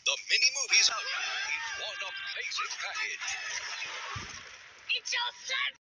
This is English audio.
The mini movies out in one amazing package. It's your son!